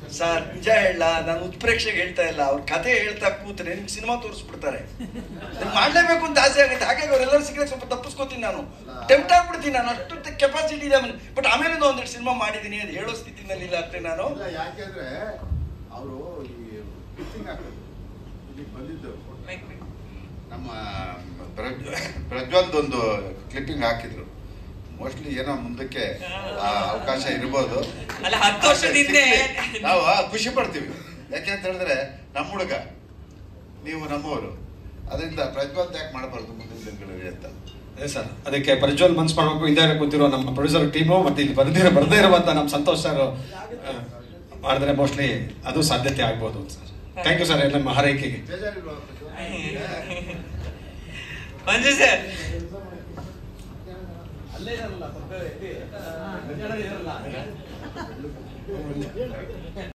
Sir ನಿಜ ಹೇಳ, ನಾನು ಉತ್ಪ್ರೇಕ್ಷೆಗೆ ಹೇಳ್ತಾ ಇಲ್ಲ, ಅವ್ರ ಕಥೆ ಹೇಳ್ತಾ ಕೂತ್ರೆ ನಿಮ್ಗೆ ಸಿನಿಮಾ ತೋರಿಸ್ಬಿಡ್ತಾರೆ. ಮಾಡ್ಲೇಬೇಕು ಅಂತ ಆಸೆ ಆಗುತ್ತೆ. ಹಾಗಾಗಿ ಅವರೆಲ್ಲರೂ ಸಿಕ್ಕರೆ ಸ್ವಲ್ಪ ತಪ್ಪಿಸ್ಕೋತೀನಿ, ನಾನು ಟೆಂಪ್ಟ್ ಆಗ್ಬಿಡ್ತೀನಿ. ನಾನು ಅಷ್ಟು ಕೆಪಾಸಿಟಿ ಇದೆ. ಬಟ್ ಆಮೇಲೆ ಒಂದೆರಡು ಸಿನಿಮಾ ಮಾಡಿದ್ದೀನಿ, ಅದು ಹೇಳೋ ಸ್ಥಿತಿನಲ್ಲಿ ಇಲ್ಲ ಅಷ್ಟೇ ನಾನು. ಯಾಕೆಂದ್ರೆ ಅವರು ಬಂದಿದ್ದು ನಮ್ಮ ಪ್ರಜ್ವಲ್ದೊಂದು ಕ್ಲಿಪ್ಪಿಂಗ್ ಹಾಕಿದ್ರು. ಮೋಸ್ಟ್ಲಿ ಏನೋ ಮುಂದಕ್ಕೆ ಅವಕಾಶ ಇರ್ಬೋದು. ನಾವು ಖುಷಿ ಪಡ್ತೀವಿ, ಯಾಕೆಂತ ಹೇಳಿದ್ರೆ ನಮ್ಮ ಹುಡುಗ, ನೀವು ನಮ್ಮವರು, ಅದರಿಂದ ಪ್ರಜ್ವಲ್ ಯಾಕೆ ಮಾಡಬಾರ್ದು ಮುಂದಿನ ದಿನಗಳಲ್ಲಿ ಅಂತ. ಅದೇ ಸರ್, ಅದಕ್ಕೆ ಪ್ರಜ್ವಲ್ ಮನ್ಸು ಮಾಡಬೇಕು. ಹಿಂದೆ ಕೂತಿರೋ ನಮ್ಮ ಪ್ರೊಡ್ಯೂಸರ್ ಟೀಮು ಮತ್ತೆ ಇಲ್ಲಿ ಬರ್ದೇ ಇರುವಂತ ನಮ್ಮ ಸಂತೋಷ್ ಸರ್ ಮಾಡಿದ್ರೆ ಮೋಸ್ಟ್ಲಿ ಅದು ಸಾಧ್ಯತೆ ಆಗ್ಬೋದು ಸರ್. ಥ್ಯಾಂಕ್ ಯು ಸರ್ ನಮ್ಮ ಹಾರೈಕೆಗೆ. ಮಂಜು ಸರ್ ಅಲ್ಲೇ ಇರಲ್ಲ